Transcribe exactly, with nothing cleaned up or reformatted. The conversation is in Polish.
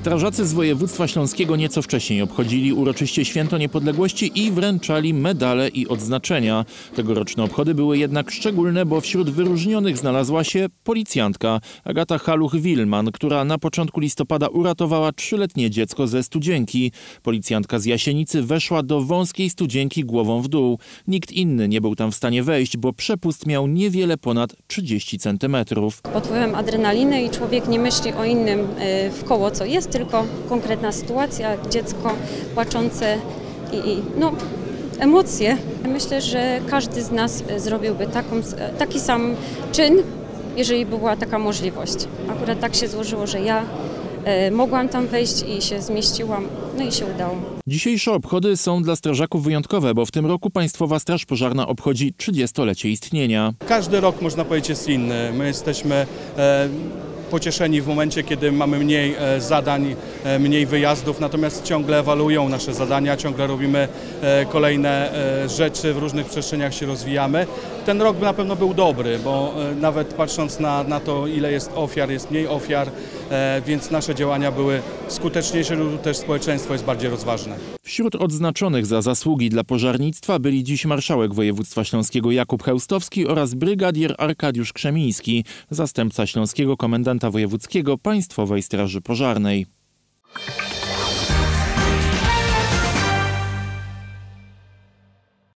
Strażacy z województwa śląskiego nieco wcześniej obchodzili uroczyście Święto Niepodległości i wręczali medale i odznaczenia. Tegoroczne obchody były jednak szczególne, bo wśród wyróżnionych znalazła się policjantka Agata Haluch-Wilman, która na początku listopada uratowała trzyletnie dziecko ze studzienki. Policjantka z Jasienicy weszła do wąskiej studzienki głową w dół. Nikt inny nie był tam w stanie wejść, bo przepust miał niewiele ponad trzydzieści centymetrów. Pod wpływem adrenaliny i człowiek nie myśli o innym w koło, co jest, tylko konkretna sytuacja, dziecko płaczące i, i no, emocje. Myślę, że każdy z nas zrobiłby taką, taki sam czyn, jeżeli by była taka możliwość. Akurat tak się złożyło, że ja e, mogłam tam wejść i się zmieściłam, no i się udało. Dzisiejsze obchody są dla strażaków wyjątkowe, bo w tym roku Państwowa Straż Pożarna obchodzi trzydziestolecie istnienia. Każdy rok, można powiedzieć, jest inny. My jesteśmy e, pocieszeni w momencie, kiedy mamy mniej e, zadań, e, mniej wyjazdów, natomiast ciągle ewaluują nasze zadania, ciągle robimy e, kolejne e, rzeczy, w różnych przestrzeniach się rozwijamy. Ten rok na pewno był dobry, bo e, nawet patrząc na, na to, ile jest ofiar, jest mniej ofiar, e, więc nasze działania były skuteczniejsze, lub też społeczeństwo jest bardziej rozważne. Wśród odznaczonych za zasługi dla pożarnictwa byli dziś marszałek województwa śląskiego Jakub Chełstowski oraz brygadier Arkadiusz Krzemiński, zastępca śląskiego komendanta wojewódzkiego Państwowej Straży Pożarnej.